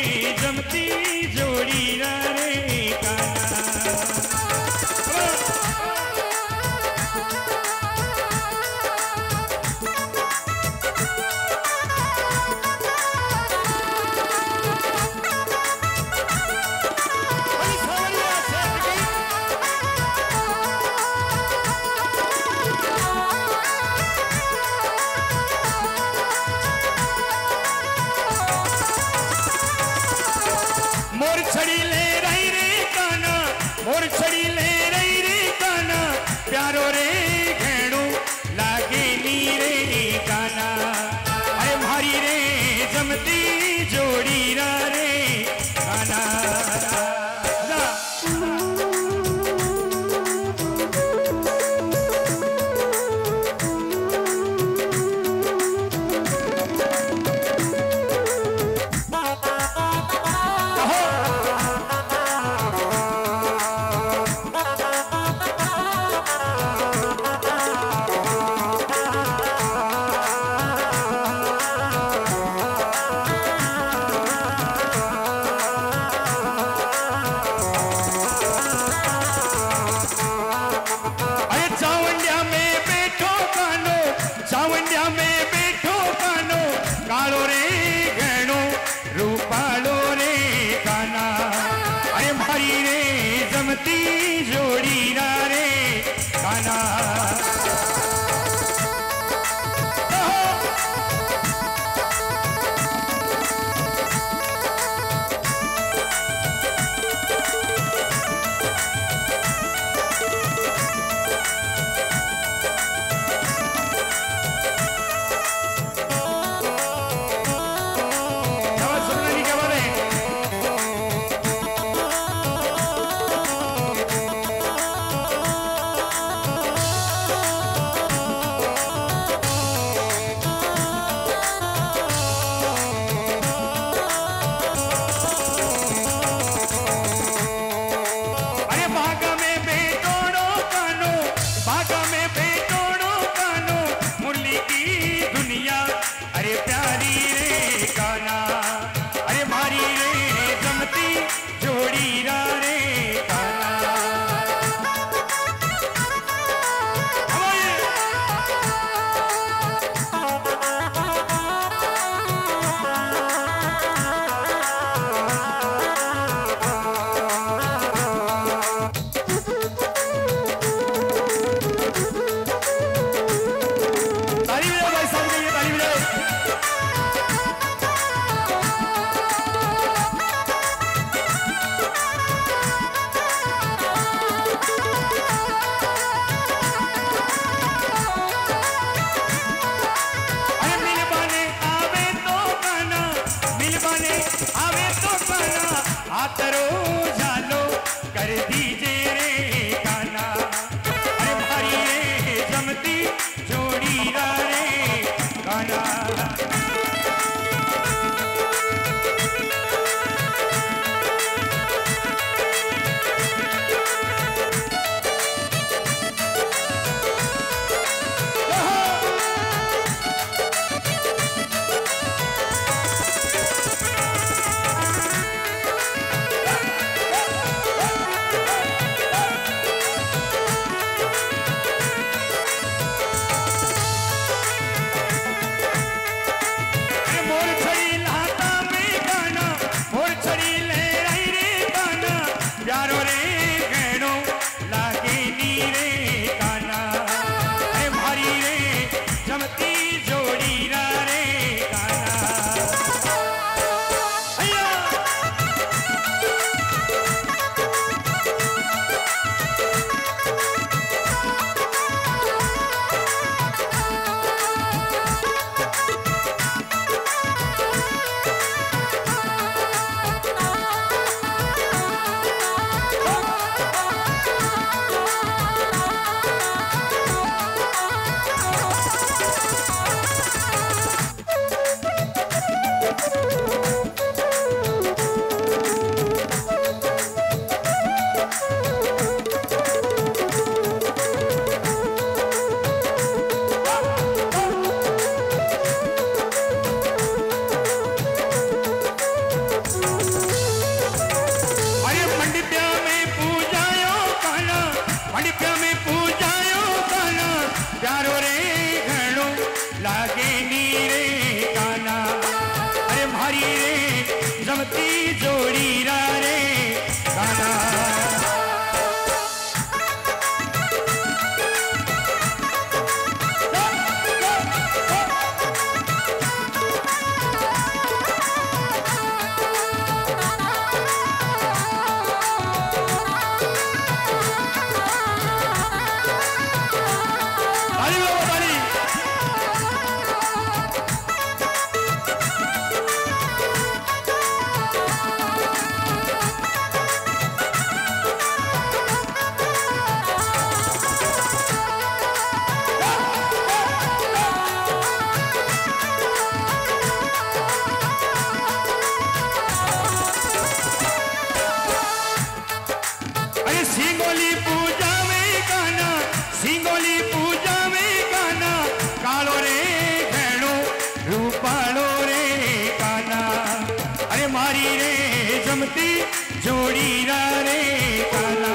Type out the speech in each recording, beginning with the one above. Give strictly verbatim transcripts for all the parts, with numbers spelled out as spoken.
जमती जोड़ी रे काना। मोर छड़ी ले रही रे काना, मोर छड़ी ले रही रे काना, प्यारो रे घेणु लागे नी रे काना। अरे भारी रे जमती जोड़ी रे काना। चावंडिया में बैठो कानो, कालो रे घेणो रूपालो रे काना। अरे भारी रे जमती जोड़ी रे काना। आतरो जालो कर दीजे रे काना। अरे भारी रे जमती जोड़ी रे काना। जोड़ी रा रे काना। सिंगोली पूजा में गाना, सिंगोली पूजा में गाना, कालो रे भेणो रूपालो रे काना। अरे मारी रे जमती जोड़ी रा रे काना।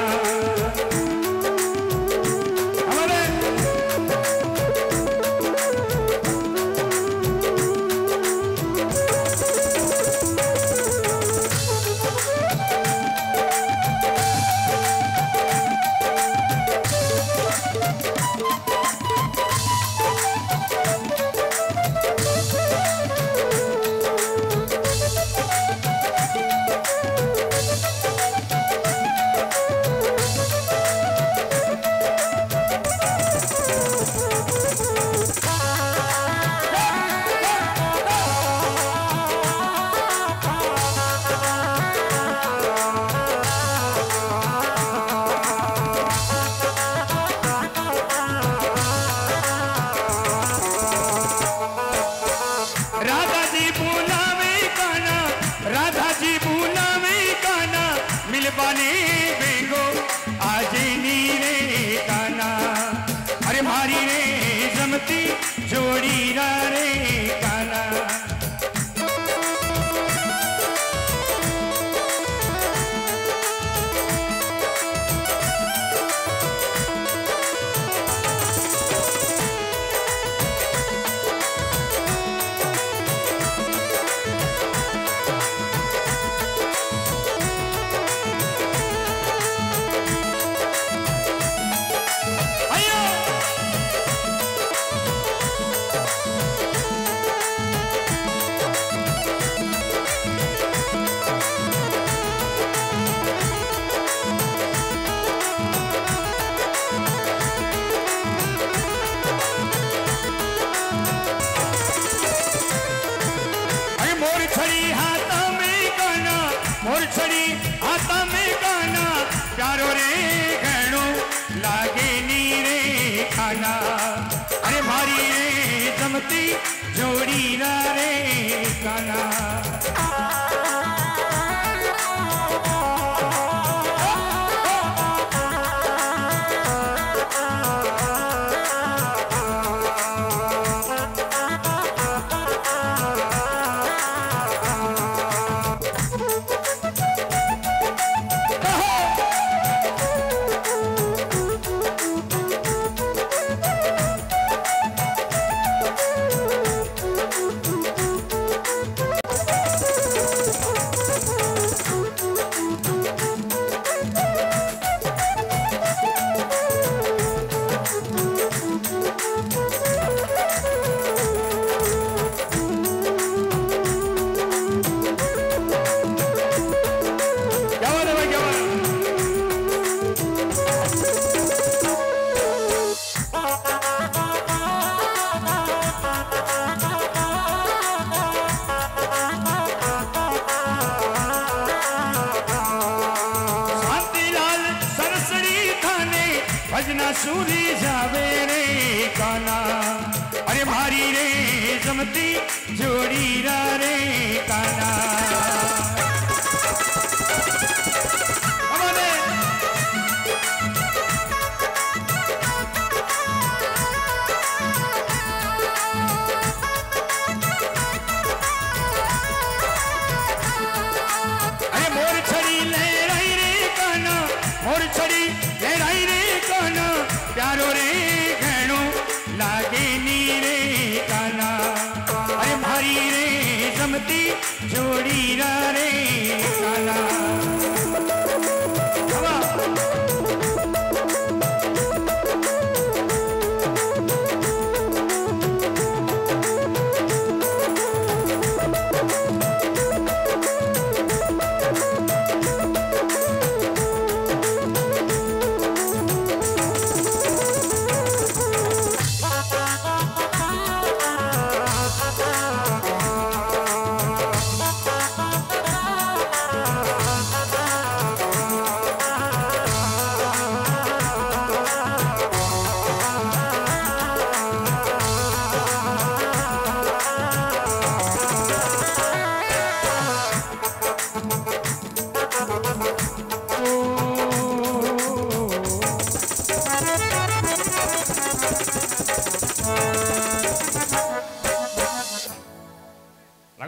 राधा जी बुलावे काना, राधा जी बुलावे काना, मिलबाने बेगो आजे नीरे काना। अरे मारी रे जमती जोड़ी रा रे काना। मोर छड़ी हाथा में गाना, प्यारो रे घणो लागे नी रे खाना। अरे मारी रे जमती जोड़ी रा रे काना। भजना सूरी जावे रे काना। अरे भारी रे जमती जोड़ी रा रे काना। अरे मोर छड़ी ले रही रे काना, मोर छड़ी ले रही रे काना, प्यारो रे घणो लागे नी रे काना। अरे भारी रे जमती जोड़ी रा रे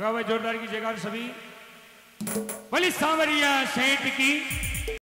लगा भाई जोरदार की जगह सभी। बोली सांवरिया सेठ की